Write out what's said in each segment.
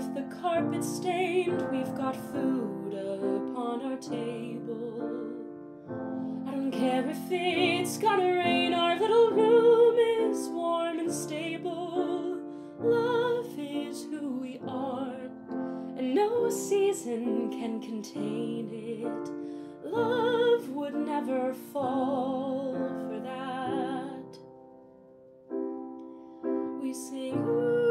the carpet stained, we've got food upon our table. I don't care if it's gonna rain, our little room is warm and stable. Love is who we are, and no season can contain it. Love would never fall for that. We sing, ooh,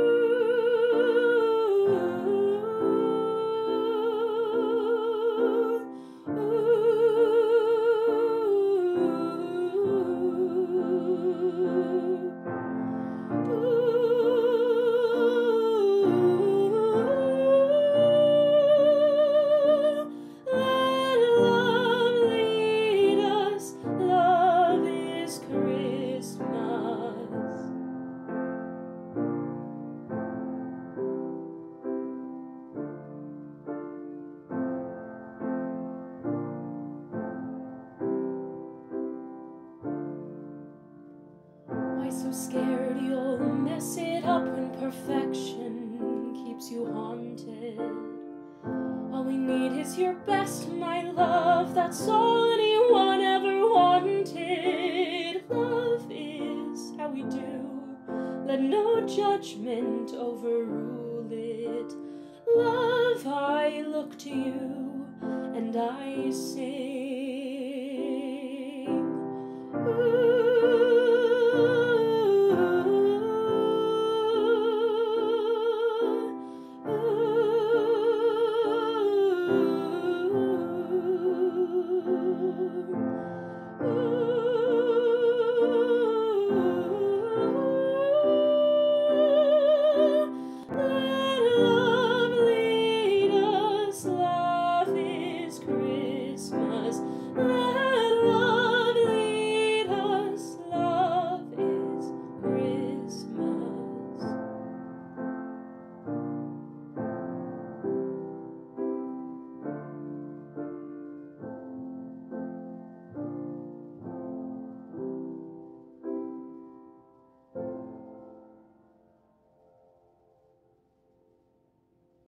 so scared you'll mess it up when perfection keeps you haunted. All we need is your best, my love, that's all anyone ever wanted. Love is how we do, let no judgment overrule it. Love, I look to you and I sing.